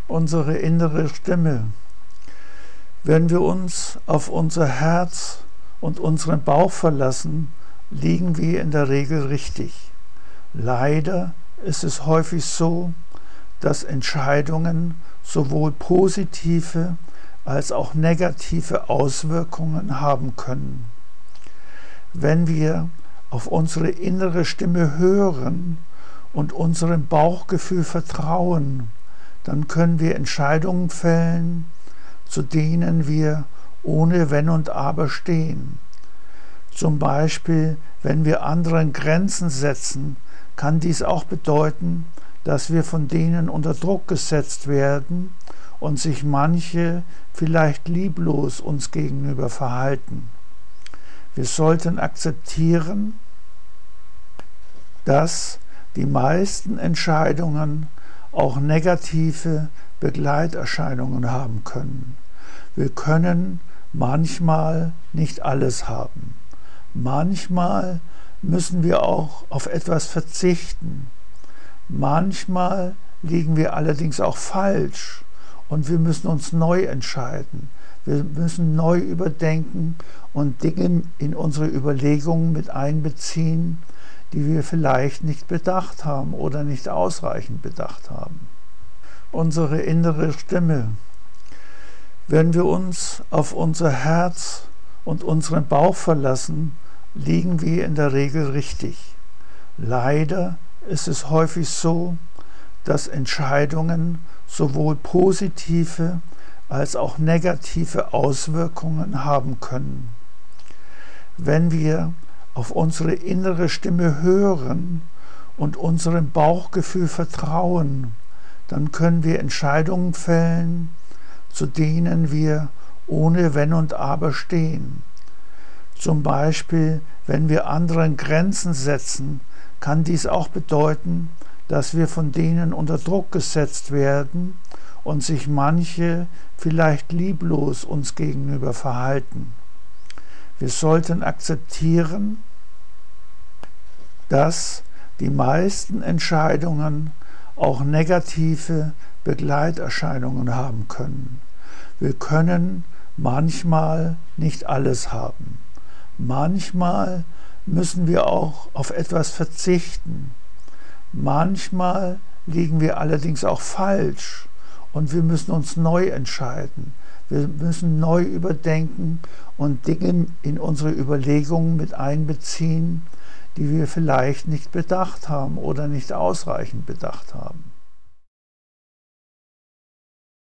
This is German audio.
unsere innere Stimme. Wenn wir uns auf unser Herz und unseren Bauch verlassen, liegen wir in der Regel richtig. Leider ist es häufig so, dass Entscheidungen sowohl positive als auch negative Auswirkungen haben können. Wenn wir auf unsere innere Stimme hören und unserem Bauchgefühl vertrauen, dann können wir Entscheidungen fällen, zu denen wir ohne Wenn und Aber stehen. Zum Beispiel, wenn wir anderen Grenzen setzen, kann dies auch bedeuten, dass wir von denen unter Druck gesetzt werden und sich manche vielleicht lieblos uns gegenüber verhalten. Wir sollten akzeptieren, dass die meisten Entscheidungen auch negative Begleiterscheinungen haben können. Wir können manchmal nicht alles haben. Manchmal müssen wir auch auf etwas verzichten. Manchmal liegen wir allerdings auch falsch und wir müssen uns neu entscheiden. Wir müssen neu überdenken und Dinge in unsere Überlegungen mit einbeziehen, die wir vielleicht nicht bedacht haben oder nicht ausreichend bedacht haben. Unsere innere Stimme. Wenn wir uns auf unser Herz und unseren Bauch verlassen, liegen wir in der Regel richtig. Leider ist es häufig so, dass Entscheidungen sowohl positive als auch negative Auswirkungen haben können. Wenn wir auf unsere innere Stimme hören und unserem Bauchgefühl vertrauen, dann können wir Entscheidungen fällen, zu denen wir ohne Wenn und Aber stehen. Zum Beispiel, wenn wir anderen Grenzen setzen, kann dies auch bedeuten, dass wir von denen unter Druck gesetzt werden und sich manche vielleicht lieblos uns gegenüber verhalten. Wir sollten akzeptieren, dass die meisten Entscheidungen auch negative Begleiterscheinungen haben können. Wir können manchmal nicht alles haben. Manchmal müssen wir auch auf etwas verzichten. Manchmal liegen wir allerdings auch falsch und wir müssen uns neu entscheiden. Wir müssen neu überdenken und Dinge in unsere Überlegungen mit einbeziehen, die wir vielleicht nicht bedacht haben oder nicht ausreichend bedacht haben.